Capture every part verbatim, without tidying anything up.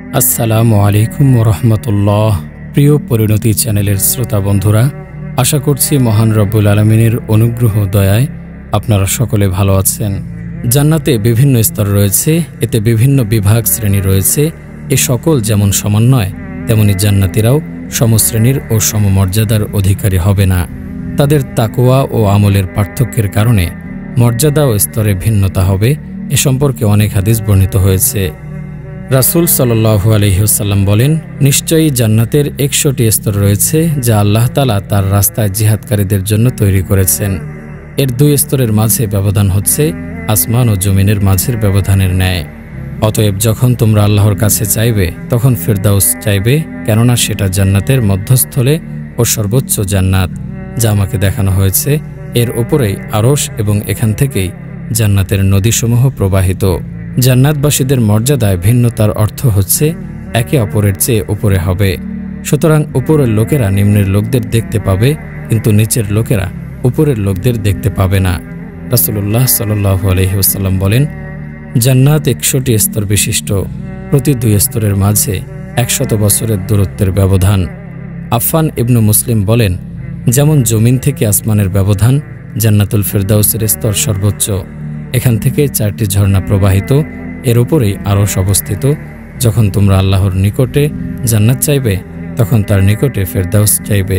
আসসালামু আলাইকুম ওয়া রাহমাতুল্লাহ। প্রিয় পরিণতি চ্যানেলের শ্রোতা বন্ধুরা, আশা করছি মহান রব্বুল আলামিনের অনুগ্রহ দয়ায় আপনারা সকলে ভালো আছেন। জান্নাতে বিভিন্ন স্তর রয়েছে, এতে বিভিন্ন বিভাগ শ্রেণী রয়েছে। এ সকল যেমন সমান নয়, তেমনি জান্নাতীরাও সমশ্রেণীর ও সমমর্যাদার অধিকারী হবে না। তাদের তাকওয়া ও আমলের পার্থক্যের কারণে মর্যাদা ও স্তরে ভিন্নতা হবে। এ সম্পর্কে অনেক হাদিস বর্ণিত হয়েছে। রাসূল সাল্লাল্লাহু আলাইহি ওয়াসাল্লাম বলেন, নিশ্চয়ই জান্নাতের একশোটি স্তর রয়েছে যা আল্লাহ তাআলা তার রাস্তায় জিহাদকারীদের জন্য তৈরি করেছেন। এর দুই স্তরের মাঝে ব্যবধান হচ্ছে আসমান ও জমিনের মাঝের ব্যবধানের ন্যায়। অতএব যখন তোমরা আল্লাহর কাছে চাইবে তখন ফিরদাউস চাইবে, কেননা সেটা জান্নাতের মধ্যস্থলে ও সর্বোচ্চ জান্নাত যা আমাকে দেখানো হয়েছে। এর উপরেই আরশ এবং এখান থেকেই জান্নাতের নদীসমূহ প্রবাহিত। জান্নাতবাসীদের মর্যাদায় ভিন্নতার অর্থ হচ্ছে একে অপরের চেয়ে উপরে হবে। সুতরাং উপরের লোকেরা নিম্নের লোকদের দেখতে পাবে, কিন্তু নিচের লোকেরা উপরের লোকদের দেখতে পাবে না। রাসূলুল্লাহ সাল্লাল্লাহু আলাইহি ওয়াসাল্লাম বলেন, জান্নাত একশোটি স্তর বিশিষ্ট, প্রতি দুই স্তরের মাঝে একশত বছরের দূরত্বের ব্যবধান। আফফান ইবনু মুসলিম বলেন, যেমন জমিন থেকে আসমানের ব্যবধান, জান্নাতুল ফিরদাউসের স্তর সর্বোচ্চ। এখান থেকে চারটি ঝর্ণা প্রবাহিত, এর উপরেই আরশ অবস্থিত। যখন তোমরা আল্লাহর নিকটে জান্নাত চাইবে তখন তার নিকটে ফিরদাউস চাইবে।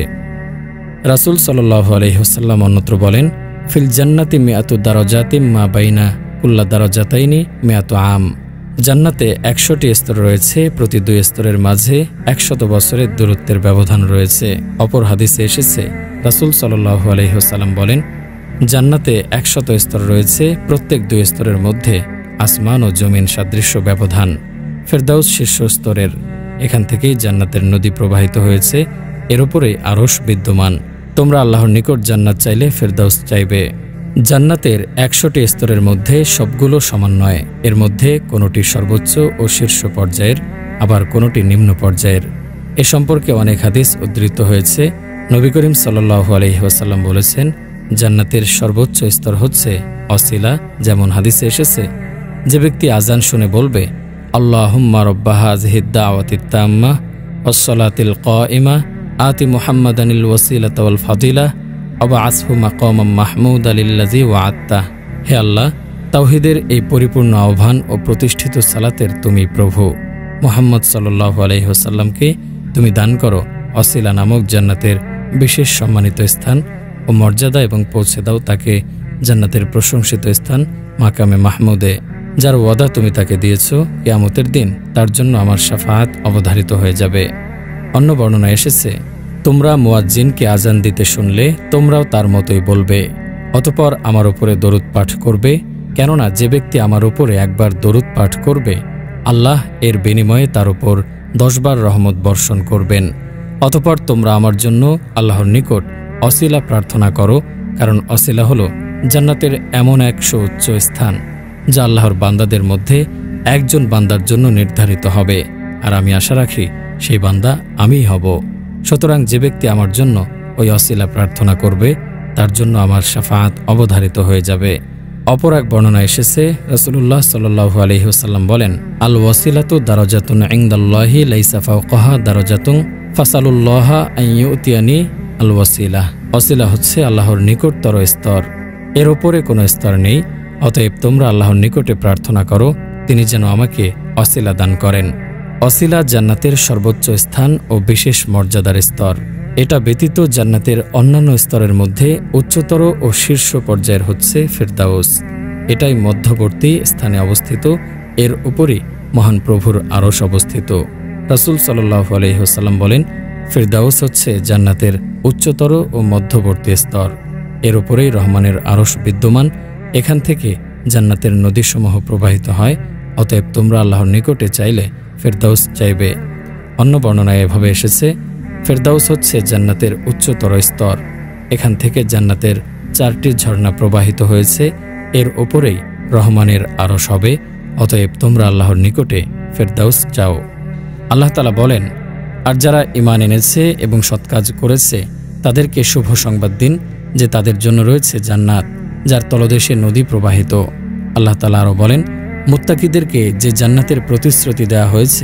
রাসূল সাল্লাল্লাহু আলাইহি ওয়াসাল্লাম অন্যত্র বলেন, ফিল জান্নাতি মিআতু দারাজাতিম মা বাইনা কুল্লা দারাজাতাইনি মিআতু আম। জান্নাতে একশোটি স্তর রয়েছে, প্রতি দুই স্তরের মাঝে একশত বছরের দূরত্বের ব্যবধান রয়েছে। অপর হাদিসে এসেছে, রাসূল সাল্লাল্লাহু আলাইহি ওয়াসাল্লাম বলেন, জান্নাতে একশত স্তর রয়েছে, প্রত্যেক দুই স্তরের মধ্যে আসমান ও জমিন সাদৃশ্য ব্যবধান। ফিরদাউস শীর্ষ স্তরের, এখান থেকেই জান্নাতের নদী প্রবাহিত হয়েছে। এর উপরেই আরশ বিদ্যমান। তোমরা আল্লাহর নিকট জান্নাত চাইলে ফিরদাউস চাইবে। জান্নাতের একশোটি স্তরের মধ্যে সবগুলো সমান নয়। এর মধ্যে কোনোটি সর্বোচ্চ ও শীর্ষ পর্যায়ের, আবার কোনোটি নিম্ন পর্যায়ের। এ সম্পর্কে অনেক হাদিস উদ্ধৃত হয়েছে। নবী করিম সাল্লাল্লাহু আলাইহি ওয়াসাল্লাম বলেছেন, জান্নাতের সর্বোচ্চ স্তর হচ্ছে অসিলা। যেমন হাদিসে এসেছে, যে ব্যক্তি আজান শুনে বলবে, আল্লাহুম্মা রাব্বা হাযিহিদ দাওয়াতিত তাম্মা ওয়াস সালাতিল কায়িমা আতি মুহাম্মাদানিল ওয়াসিলাতা ওয়াল ফাদিলা ওয়াবআসহু মাকামান মাহমুদা লিল্লাযী ওয়া'আদতা। হে আল্লাহ, তাওহীদের এই পরিপূর্ণ আহ্বান ও প্রতিষ্ঠিত সালাতের তুমি প্রভু। মুহাম্মদ সাল্লাল্লাহু আলাইহি ওয়াসাল্লামকে তুমি দান করো অসিলা নামক জান্নাতের বিশেষ সম্মানিত স্থান ও মর্যাদা, এবং পৌঁছে দাও তাকে জান্নাতের প্রশংসিত স্থান মাকামে মাহমুদে, যার ওয়াদা তুমি তাকে দিয়েছ। কিয়ামতের দিন তার জন্য আমার শাফাআত অবধারিত হয়ে যাবে। অন্য বর্ণনা এসেছে, তোমরা মুয়াজ্জিনকে আজান দিতে শুনলে তোমরাও তার মতোই বলবে, অতঃপর আমার উপরে দরুদ পাঠ করবে, কেননা যে ব্যক্তি আমার উপরে একবার দরুদ পাঠ করবে আল্লাহ এর বিনিময়ে তার উপর দশবার রহমত বর্ষণ করবেন। অতঃপর তোমরা আমার জন্য আল্লাহর নিকট অসিলা প্রার্থনা করো, কারণ অসিলা হলো জান্নাতের এমন এক সুউচ্চ স্থান যা আল্লাহর বান্দাদের মধ্যে একজন বান্দার জন্য নির্ধারিত হবে, আর আমি আশা রাখি সেই বান্দা আমিই হব। সুতরাং যে ব্যক্তি আমার জন্য ওই অসিলা প্রার্থনা করবে তার জন্য আমার শাফাআত অবধারিত হয়ে যাবে। অপর এক বর্ণনা এসেছে, রাসূলুল্লাহ সাল্লাল্লাহু আলাইহি ওয়াসাল্লাম বলেন, আল ওয়াসিলাতু দারাজাতুন ইনদাল্লাহি লাইসা ফাওকাহা দারাজাতুন ফাসালুল্লাহা আন ইউতিয়ানি আল ওয়াসিলা। ওয়াসিলা হচ্ছে আল্লাহর নিকটতর স্তর, এর উপরে কোনো স্তর নেই। অতএব তোমরা আল্লাহর নিকটে প্রার্থনা করো তিনি যেন আমাকে ওয়াসিলা দান করেন। ওয়াসিলা জান্নাতের সর্বোচ্চ স্থান ও বিশেষ মর্যাদার স্তর। এটা ব্যতীত জান্নাতের অন্যান্য স্তরের মধ্যে উচ্চতর ও শীর্ষ পর্যায়ের হচ্ছে ফিরদাউস। এটাই মধ্যবর্তী স্থানে অবস্থিত। এর উপরই মহান প্রভুর আরশ অবস্থিত। রাসূল সাল্লাল্লাহু আলাইহি ওয়াসাল্লাম বলেন, ফিরদাউস হচ্ছে জান্নাতের উচ্চতর ও মধ্যবর্তী স্তর। এর উপরেই রহমানের আরশ বিদ্যমান। এখান থেকে জান্নাতের নদীসমূহ প্রবাহিত হয়। অতএব তোমরা আল্লাহর নিকটে চাইলে ফিরদাউস চাইবে। অন্য বর্ণনায় এভাবে এসেছে, ফিরদাউস হচ্ছে জান্নাতের উচ্চতর স্তর। এখান থেকে জান্নাতের চারটি ঝর্ণা প্রবাহিত হয়েছে। এর উপরেই রহমানের আরশ হবে। অতএব তোমরা আল্লাহর নিকটে ফিরদাউস চাও। আল্লাহ তাআলা বলেন, আর যারা ঈমান এনেছে এবং সৎকাজ করেছে তাদেরকে শুভ সংবাদ দিন যে তাদের জন্য রয়েছে জান্নাত, যার তলদেশে নদী প্রবাহিত। আল্লাহ তাআলা আরও বলেন, মুত্তাকিদেরকে যে জান্নাতের প্রতিশ্রুতি দেওয়া হয়েছে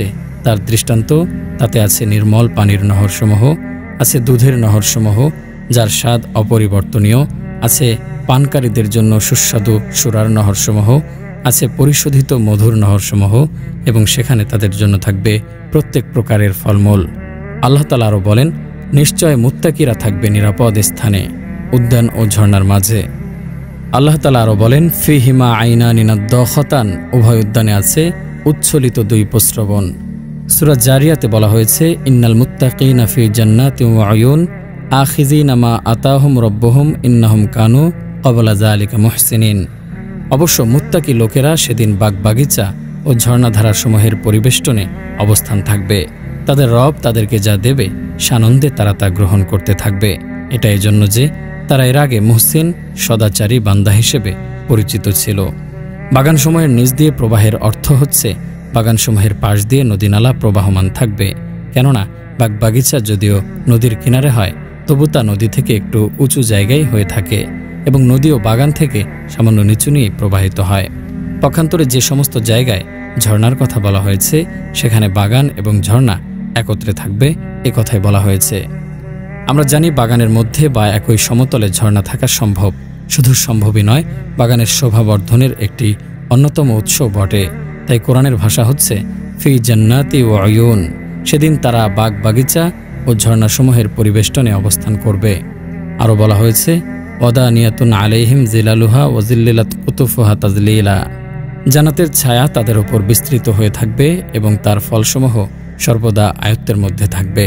তার দৃষ্টান্ত, তাতে আছে নির্মল পানির নহরসমূহ, আছে দুধের নহরসমূহ যার স্বাদ অপরিবর্তনীয়, আছে পানকারীদের জন্য সুস্বাদু সুরার নহরসমূহ, আছে পরিশোধিত মধুর নহরসমূহ, এবং সেখানে তাদের জন্য থাকবে প্রত্যেক প্রকারের ফলমূল। আল্লাহ তাআলা আরও বলেন, নিশ্চয় মুত্তাকিরা থাকবে নিরাপদ স্থানে, উদ্যান ও ঝর্ণার মাঝে। আল্লাহ তাআলা আরও বলেন, ফিহিমা আইনানি নাদ্দাখাতান, উভয় উদ্যানে আছে উচ্ছলিত দুই প্রস্রবণ। সূরা জারিয়াতে বলা হয়েছে, ইন্নাল মুত্তাকিনা ফি জান্নাতিন ওয়া উয়ুন আখিযিনা মা আতাহুম রাব্বুহুম ইন্নাহুম কানু ক্বাবলা যালিকা মুহসিনিন। অবশ্য মুত্তাকি লোকেরা সেদিন বাগবাগিচা ও ঝর্ণাধারাসমূহের পরিবেষ্টনে অবস্থান থাকবে। তাদের রব তাদেরকে যা দেবে সানন্দে তারা তা গ্রহণ করতে থাকবে। এটা এজন্য যে তারা এর আগে মুহসিন সদাচারী বান্দা হিসেবে পরিচিত ছিল। বাগানসমূহের নিচ দিয়ে প্রবাহের অর্থ হচ্ছে বাগানসমূহের পাশ দিয়ে নদীনালা প্রবাহমান থাকবে। কেননা বাগবাগিচা যদিও নদীর কিনারে হয়, তবু তা নদী থেকে একটু উঁচু জায়গায় হয়ে থাকে এবং নদী ও বাগান থেকে সামান্য নিচু নিয়ে প্রবাহিত হয়। পক্ষান্তরে যে সমস্ত জায়গায় ঝর্ণার কথা বলা হয়েছে সেখানে বাগান এবং ঝর্ণা একত্রে থাকবে, এ কথাই বলা হয়েছে। আমরা জানি বাগানের মধ্যে বা একই সমতলে ঝর্ণা থাকা সম্ভব। শুধু সম্ভবই নয়, বাগানের শোভাবর্ধনের একটি অন্যতম উৎস বটে। তাই কোরআনের ভাষা হচ্ছে ফি জান্নাতি ওয়া উয়ুন, সেদিন তারা বাগ বাগিচা ও ঝর্ণাসমূহের পরিবেষ্টনে অবস্থান করবে। আরও বলা হয়েছে, ওয়াদানিয়াতুন আলাইহিম জিলালুহা ওয়া জিল্লিলাত কুতুফুহা তাজলিলা, জান্নাতের ছায়া তাদের ওপর বিস্তৃত হয়ে থাকবে এবং তার ফলসমূহ সর্বদা আয়ত্তের মধ্যে থাকবে।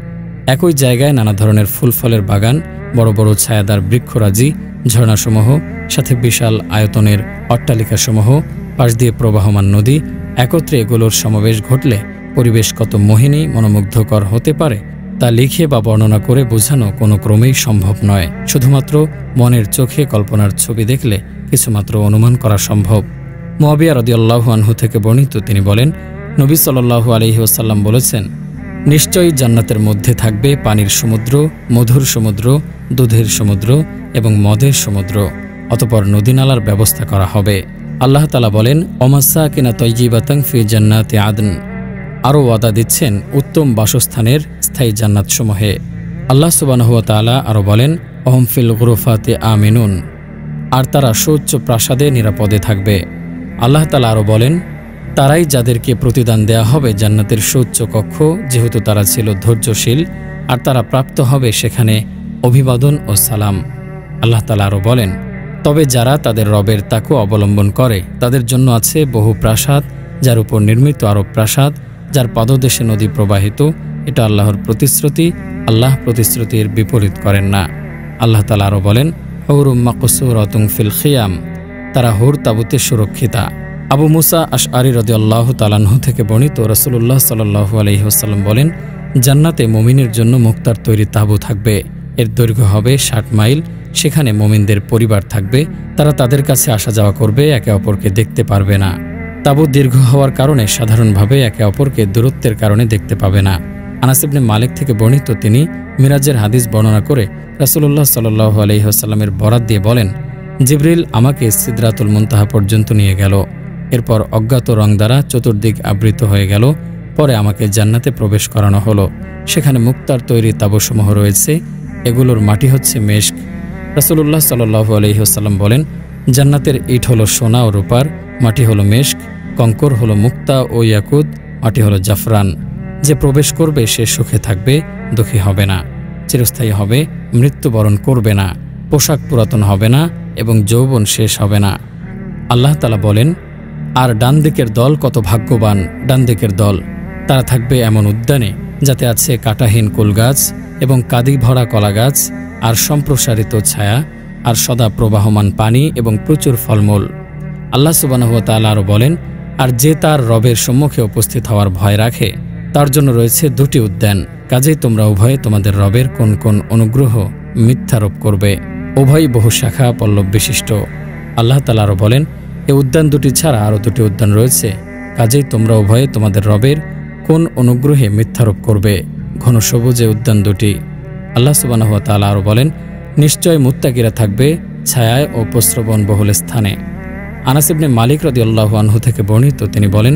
একই জায়গায় নানা ধরনের ফুল ফলের বাগান, বড় বড় ছায়াদার বৃক্ষরাজি, ঝর্ণাসমূহ, সাথে বিশাল আয়তনের অট্টালিকাসমূহ, পাশ দিয়ে প্রবাহমান নদী, একত্রে এগুলোর সমাবেশ ঘটলে পরিবেশ কত মোহিনী মনোমুগ্ধকর হতে পারে তা লিখে বা বর্ণনা করে বোঝানো কোনো ক্রমেই সম্ভব নয়। শুধুমাত্র মনের চোখে কল্পনার ছবি দেখলে কিছুমাত্র অনুমান করা সম্ভব। মুআবিয়া রাদিয়াল্লাহু আনহু থেকে বর্ণিত, তিনি বলেন, নবী সাল্লাল্লাহু আলাইহি ওয়াসাল্লাম বলেছেন, নিশ্চয়ই জান্নাতের মধ্যে থাকবে পানির সমুদ্র, মধুর সমুদ্র, দুধের সমুদ্র এবং মদের সমুদ্র। অতঃপর নদীনালার ব্যবস্থা করা হবে। আল্লাহ তাআলা বলেন, ওমাসাকিনা তাইয়্যিবাতান ফি জান্নাতি আদন, আরও ওয়াদা দিচ্ছেন উত্তম বাসস্থানের স্থায়ী জান্নাতসমূহে। আল্লাহ সুবহানাহু ওয়া তাআলা আরও বলেন, অহম ফিল গুরুফাতি আমিনুন, আর তারা সুউচ্চ প্রাসাদে নিরাপদে থাকবে। আল্লাহ তাআলা আরও বলেন, তারাই যাদেরকে প্রতিদান দেয়া হবে জান্নাতের সুউচ্চ কক্ষ, যেহেতু তারা ছিল ধৈর্যশীল, আর তারা প্রাপ্ত হবে সেখানে অভিবাদন ও সালাম। আল্লাহ তাআলা আরও বলেন, তবে যারা তাদের রবের তাকওয়া অবলম্বন করে তাদের জন্য আছে বহু প্রাসাদ, যার উপর নির্মিত আরব প্রাসাদ, যার পাদদেশে নদী প্রবাহিত। এটা আল্লাহর প্রতিশ্রুতি, আল্লাহ প্রতিশ্রুতির বিপরীত করেন না। আল্লাহ তাআলা আরও বলেন, হুরুম মাকসুরাতুন ফিল খিয়াম, তারা হুর তাবুতে সুরক্ষিতা। আবু মুসা আশআরী রাদিয়াল্লাহু তাআলা আনহু থেকে বর্ণিত, রাসূলুল্লাহ সাল্লাল্লাহু আলাইহি ওয়াসাল্লাম বলেন, জান্নাতে মুমিনের জন্য মুক্তার তৈরি তাঁবু থাকবে। এর দৈর্ঘ্য হবে ষাট মাইল। সেখানে মুমিনদের পরিবার থাকবে। তারা তাদের কাছে আসা যাওয়া করবে, একে অপরকে দেখতে পারবে না। তাঁবু দীর্ঘ হওয়ার কারণে সাধারণভাবে একে অপরকে দূরত্বের কারণে দেখতে পাবে না। আনাস ইবনে মালিক থেকে বর্ণিত, তিনি মিরাজের হাদিস বর্ণনা করে রাসূলুল্লাহ সাল্লাল্লাহু আলাইহি ওয়াসাল্লামের বরাত দিয়ে বলেন, জিবরিল আমাকে সিদরাতুল মুনতাহা পর্যন্ত নিয়ে গেল। এরপর অজ্ঞাত রং দ্বারা চতুর্দিক আবৃত হয়ে গেল। পরে আমাকে জান্নাতে প্রবেশ করানো হলো। সেখানে মুক্তার তৈরি তাঁবুসমূহ রয়েছে। এগুলোর মাটি হচ্ছে মেশক। রাসূলুল্লাহ সাল্লাল্লাহু আলাইহি ওয়াসাল্লাম বলেন, জান্নাতের ইট হলো সোনা ও রূপার, মাটি হলো মেশক, কঙ্কর হলো মুক্তা ও ইয়াকুত, মাটি হলো জাফরান। যে প্রবেশ করবে সে সুখে থাকবে, দুঃখী হবে না, চিরস্থায়ী হবে, মৃত্যুবরণ করবে না, পোশাক পুরাতন হবে না এবং যৌবন শেষ হবে না। আল্লাহ তাআলা বলেন, আর ডান দিকের দল কত ভাগ্যবান, ডান দিকের দল, তারা থাকবে এমন উদ্যানে যাতে আছে কাঁটাহীন কুলগাছ এবং কাদি ভরা কলা গাছ, আর সম্প্রসারিত ছায়া, আর সদা প্রবাহমান পানি এবং প্রচুর ফলমূল। আল্লাহ সুবহানাহু ওয়া তাআলা আরও বলেন, আর যে তার রবের সম্মুখে উপস্থিত হওয়ার ভয় রাখে তার জন্য রয়েছে দুটি উদ্যান। কাজেই তোমরা উভয়ে তোমাদের রবের কোন কোন অনুগ্রহ মিথ্যারোপ করবে। উভয়ই বহু শাখা পল্লব বিশিষ্ট। আল্লাহ তাআলা আরও বলেন, এই উদ্যান দুটি ছাড়া আরও দুটি উদ্যান রয়েছে। কাজেই তোমরা উভয়ে তোমাদের রবের কোন অনুগ্রহে মিথ্যারোপ করবে। ঘন সবুজে উদ্যান দুটি। আল্লাহ সুবহানাহু ওয়া তাআলা আরও বলেন, নিশ্চয় মুত্তাকিরা থাকবে ছায়ায় ও প্রস্রবণ বহুল স্থানে। আনাস ইবনে মালিক রাদিয়াল্লাহু আনহু থেকে বর্ণিত, তিনি বলেন,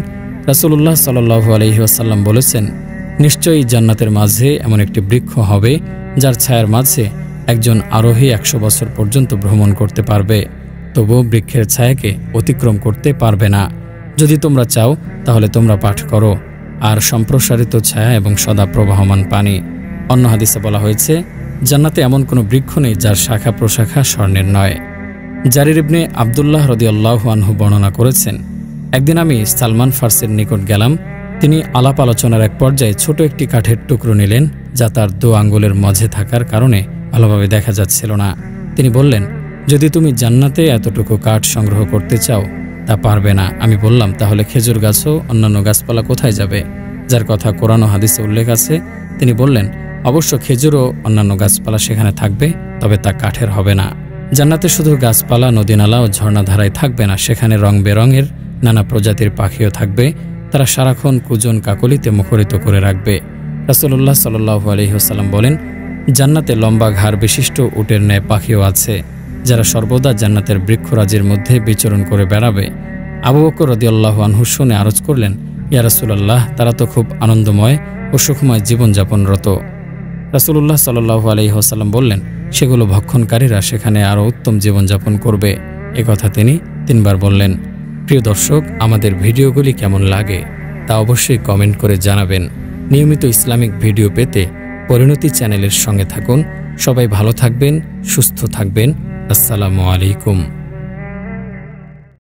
রাসূলুল্লাহ সাল্লাল্লাহু আলাইহি ওয়াসাল্লাম বলেছেন, নিশ্চয়ই জান্নাতের মাঝে এমন একটি বৃক্ষ হবে যার ছায়ার মাঝে একজন আরোহী একশো বছর পর্যন্ত ভ্রমণ করতে পারবে, তবুও বৃক্ষের ছায়াকে অতিক্রম করতে পারবে না। যদি তোমরা চাও তাহলে তোমরা পাঠ করো, আর সম্প্রসারিত ছায়া এবং সদা প্রবাহমান পানি। অন্য হাদিসে বলা হয়েছে, জান্নাতে এমন কোনো বৃক্ষ নেই যার শাখা প্রশাখা স্বর্ণের নয়। জারির ইবনে আবদুল্লাহ রাদিয়াল্লাহু আনহু বর্ণনা করেছেন, একদিন আমি সালমান ফার্সির নিকট গেলাম। তিনি আলাপ আলোচনার এক পর্যায়ে ছোট একটি কাঠের টুকরো নিলেন, যা তার দু আঙ্গুলের মাঝে থাকার কারণে ভালোভাবে দেখা যাচ্ছিল না। তিনি বললেন, যদি তুমি জান্নাতে এতটুকু কাঠ সংগ্রহ করতে চাও তা পারবে না। আমি বললাম, তাহলে খেজুর গাছও অন্যান্য গাছপালা কোথায় যাবে, যার কথা কোরআন ও হাদিসে উল্লেখ আছে? তিনি বললেন, অবশ্য খেজুর ও অন্যান্য গাছপালা সেখানে থাকবে, তবে তা কাঠের হবে না। জান্নাতে শুধু গাছপালা, নদীনালা ও ঝর্ণাধারায় থাকবে না, সেখানে রং বেরঙের নানা প্রজাতির পাখিও থাকবে। তারা সারাক্ষণ কুজন কাকলিতে মুখরিত করে রাখবে। রাসূলুল্লাহ সাল্লাল্লাহু আলাইহি ওয়াসাল্লাম বলেন, জান্নাতে লম্বা ঘাড় বিশিষ্ট উটের ন্যায় পাখিও আছে, যারা সর্বদা জান্নাতের বৃক্ষরাজির মধ্যে বিচরণ করে বেড়াবে। আবু বকর রাদিয়াল্লাহু আনহু শুনে আরজ করলেন, ইয়া রাসূলুল্লাহ, তারা তো খুব আনন্দময় ও সুখময় জীবনযাপনরত। রাসূলুল্লাহ সাল্লাল্লাহু আলাইহি ওয়াসাল্লাম বললেন, সেগুলো ভক্ষণকারীরা সেখানে আরও উত্তম জীবনযাপন করবে। এ কথা তিনি তিনবার বললেন। প্রিয় দর্শক, আমাদের ভিডিওগুলি কেমন লাগে তা অবশ্যই কমেন্ট করে জানাবেন। নিয়মিত ইসলামিক ভিডিও পেতে পরিণতি চ্যানেলের সঙ্গে থাকুন। সবাই ভালো থাকবেন, সুস্থ থাকবেন। আসসালামু আলাইকুম।